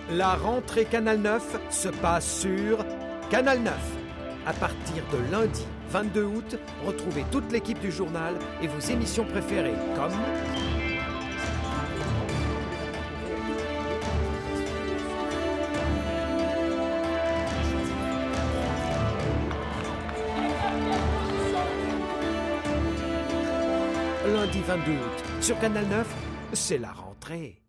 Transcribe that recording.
La rentrée Canal 9 se passe sur Canal 9. À partir de lundi 22 août, retrouvez toute l'équipe du journal et vos émissions préférées comme... Lundi 22 août, sur Canal 9, c'est la rentrée.